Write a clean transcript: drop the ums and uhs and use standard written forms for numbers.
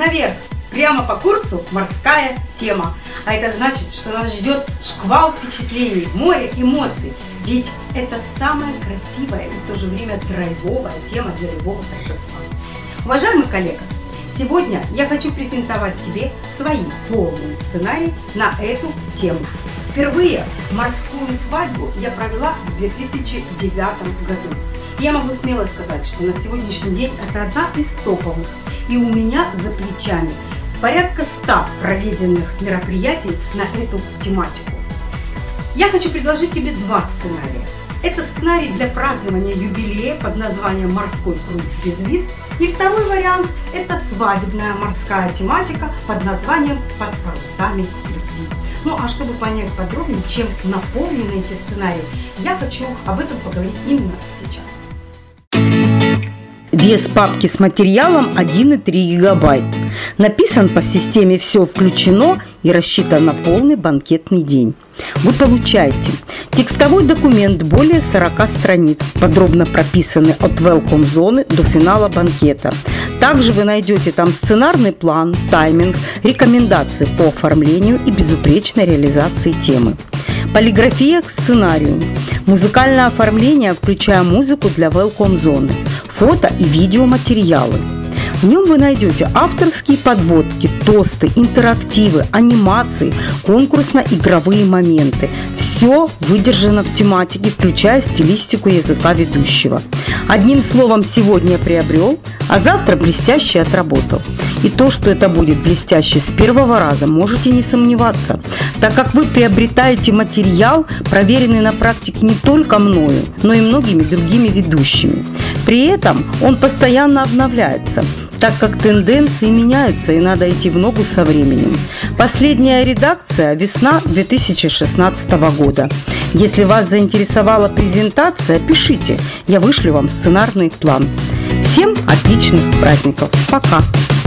наверх, прямо по курсу морская тема. А это значит, что нас ждет шквал впечатлений, море эмоций. Ведь это самая красивая и в то же время драйвовая тема для любого торжества. Уважаемый коллега, сегодня я хочу презентовать тебе свои полные сценарии на эту тему. Впервые морскую свадьбу я провела в 2009 году. Я могу смело сказать, что на сегодняшний день это одна из топовых. И у меня за плечами порядка 100 проведенных мероприятий на эту тематику. Я хочу предложить тебе два сценария. Это сценарий для празднования юбилея под названием «Морской круиз без виз». И второй вариант – это свадебная морская тематика под названием «Под парусами любви». Ну а чтобы понять подробнее, чем наполнены эти сценарии, я хочу об этом поговорить именно сейчас. Вес папки с материалом 1,3 гигабайт. Написан по системе «Все включено» и рассчитан на полный банкетный день. Вы получаете текстовой документ более 40 страниц, подробно прописанный от welcome зоны до финала банкета. Также вы найдете там сценарный план, тайминг, рекомендации по оформлению и безупречной реализации темы. Полиграфия к сценарию. Музыкальное оформление, включая музыку для welcome зоны. Фото и видеоматериалы. В нем вы найдете авторские подводки, тосты, интерактивы, анимации, конкурсно-игровые моменты. Все выдержано в тематике, включая стилистику языка ведущего. Одним словом, сегодня приобрел, а завтра блестяще отработал. И то, что это будет блестяще с первого раза, можете не сомневаться, так как вы приобретаете материал, проверенный на практике не только мною, но и многими другими ведущими. При этом он постоянно обновляется, так как тенденции меняются и надо идти в ногу со временем. Последняя редакция – весна 2016 года. Если вас заинтересовала презентация, пишите, я вышлю вам сценарный план. Всем отличных праздников! Пока!